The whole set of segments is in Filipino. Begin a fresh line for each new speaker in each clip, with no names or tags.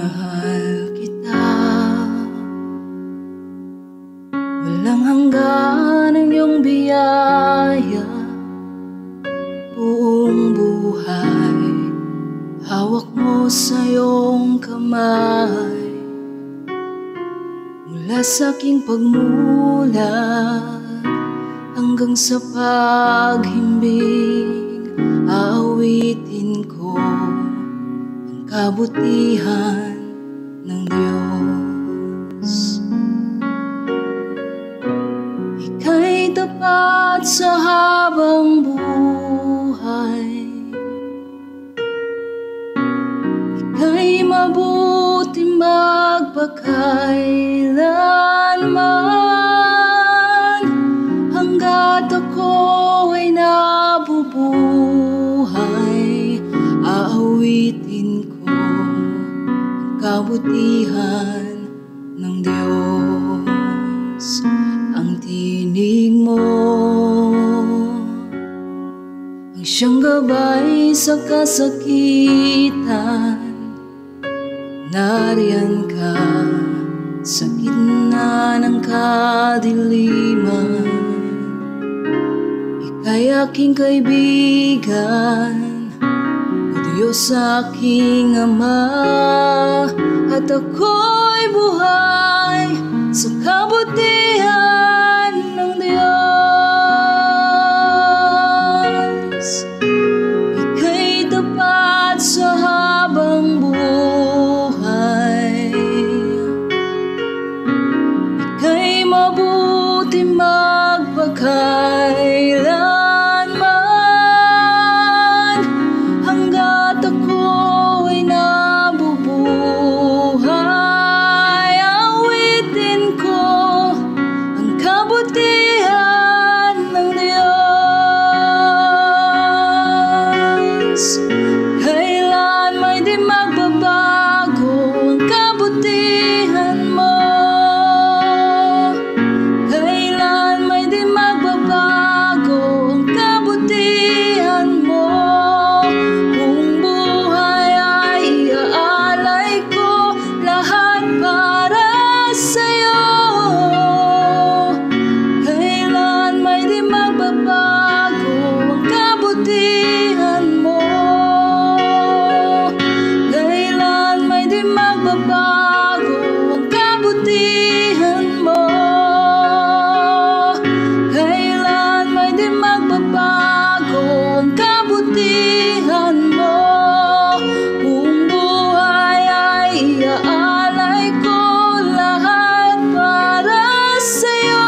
Mahal kita, walang hanggan ang iyong biyaya. Buong buhay, hawak mo sa iyong kamay. Mula sa aking pagmulat hanggang sa paghimbing, aawitin ko ang kabutihan ng Diyos. Ika'y tapat sa habang buhay, ika'y mabuti magpakailanman. Hanggat ako ay nabubuhay, aawitin ko ang kabutihan ng Diyos. Ang tinig mo ang siyang gabay sa kasakitan. Nariyan ka sa gitna ng kadiliman. Ika'y aking kaibigan, O Diyos aking Ama, at ako'y buhay sa kabutihan ng Diyos. Ika'y tapat sa habang buhay, ika'y mabuti magpakailanman. Hanggat ako ay nabubuhay, awitin ko ang kabutihan ng Diyos. Kailan may di magbabago ang kabutihan mo, kailan may di magbabago ang kabutihan mo. Buong buhay ay iaalay ko lahat para sa'yo. Kailan may di magbabago ang kabutihan mo, kailan may di magbabago ang kabutihan mo, kailan may di magbabago ang kabutihan mo. Buong buhay ay iaalay ko lahat para sa'yo.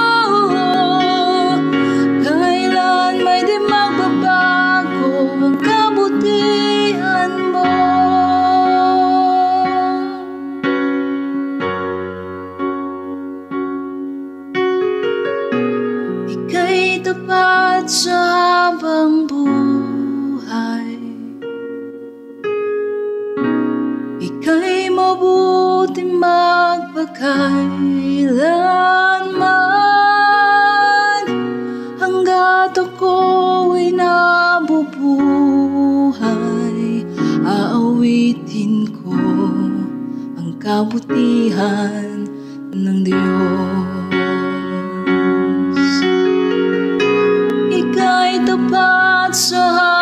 Kailan may di magbabago ang kabutihan mo. Ika'y tapat sa habang buhay, ika'y mabuti magpakailanman. Hanggat ako ay nabubuhay, aawitin ko ang kabutihan ng Diyos. Ika'y tapat sa